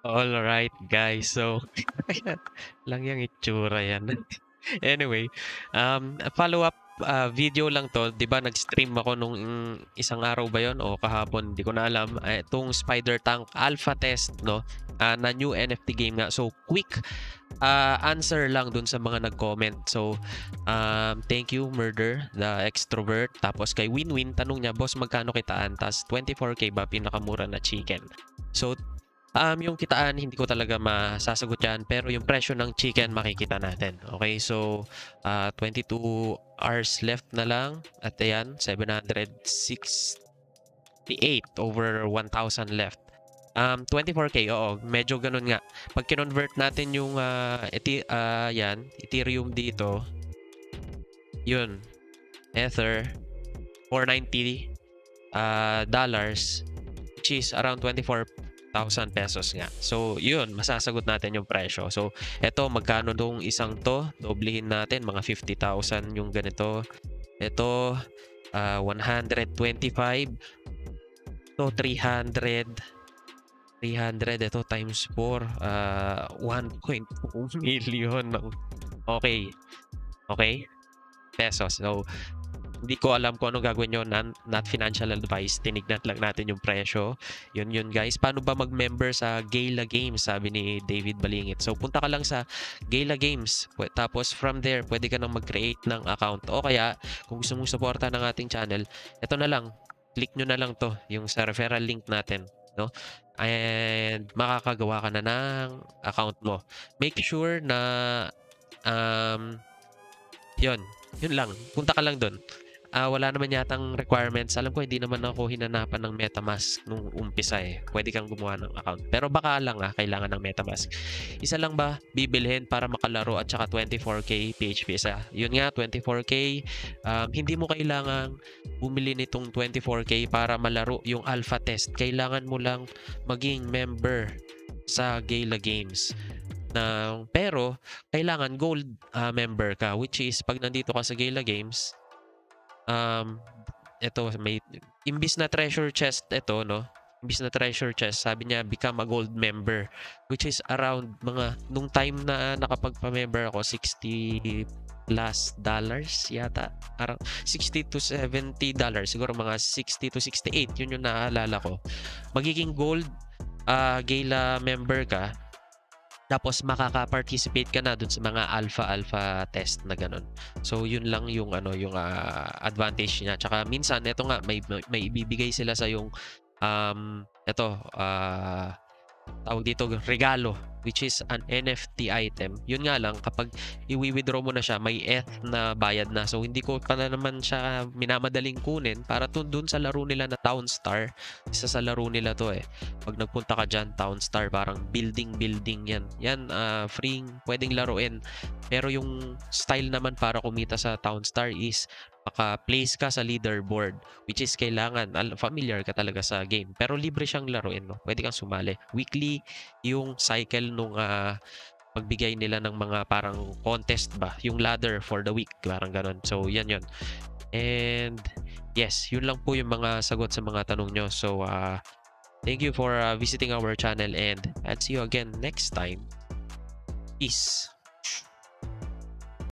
Alright, guys. So, ayan lang yung itsura yan. Anyway, follow-up video lang 'to. 'Di ba nag-stream ako nung isang araw ba 'yon o kahapon, 'di ko na alam. Itong Spider Tank alpha test 'no, na new NFT game nga. So, quick answer lang dun sa mga nag-comment. So, thank you Murder, the extrovert. Tapos kay Winwin, tanong niya, "Boss, magkano kitaan?" Tas 24K ba pinakamura na chicken? So, yung kitaan hindi ko talaga masasagot yan, pero yung presyo ng chicken makikita natin. Okay, so 22 hours left na lang at ayan, 768 over 1,000 left. 24K, oo, medyo ganun nga. Pag kinonvert natin yung yan, Ethereum dito, yun, Ether, 490 dollars, which is around 24,000 pesos nga. So, yun, masasagot natin yung presyo. So, eto, magkano tong isang to? Doblehin natin, mga 50,000 yung ganito. Ito, 125. Ito, 300. 300. Ito, times 4. 1.2 million. Okay. Okay? Pesos. So, hindi ko alam kung anong gagawin nyo, not financial advice, tinignan lang natin yung presyo. Yun guys. Paano ba mag-member sa Gala Games, sabi ni David Balingit. So punta ka lang sa Gala Games, tapos from there pwede ka nang mag-create ng account, o kaya kung gusto mong suporta ng ating channel, ito na lang, click nyo na lang to, yung sa referral link natin, no? And makakagawa ka na ng account mo. Make sure na yun lang, punta ka lang dun. Wala naman yatang requirements. Alam ko hindi naman ako hinanapan ng MetaMask nung umpisa eh. Pwede kang gumawa ng account. Pero baka lang kailangan ng MetaMask. Isa lang ba bibilhin para makalaro at saka 24K PHP isa? Yun nga, 24K. Hindi mo kailangang bumili nitong 24K para malaro yung alpha test. Kailangan mo lang maging member sa Gala Games. Pero kailangan gold member ka, which is pag nandito ka sa Gala Games, ito may imbis na treasure chest ito, no? Imbis na treasure chest, sabi niya become a gold member, which is around mga nung time na nakapagpa-member ako, 60 plus dollars yata, around 60 to 70 dollars, siguro mga 60 to 68, yun yung naalala ko. Magiging gold Gala member ka, tapos makaka-participate ka na dun sa mga alpha test na ganun. So yun lang yung yung advantage niya. Tsaka minsan ito nga may ibibigay sila sa yung tawag dito, regalo, which is an NFT item. Yun nga lang, kapag i-withdraw mo na siya, may ETH na bayad na. So, hindi ko pa na naman siya minamadaling kunin para dun sa laro nila na Town Star. Isa sa laro nila to eh. Pag nagpunta ka dyan, Town Star, parang building yan. Yan, free, pwedeng laruin. Pero yung style naman para kumita sa Town Star is maka-place ka sa leaderboard, which is kailangan familiar ka talaga sa game, pero libre siyang laruin, no? Pwede kang sumali weekly, yung cycle nung pagbigay nila ng mga parang contest ba, yung ladder for the week, parang ganon. So yan and yes, yun lang po yung mga sagot sa mga tanong nyo. So thank you for visiting our channel, and I'll see you again next time. Peace.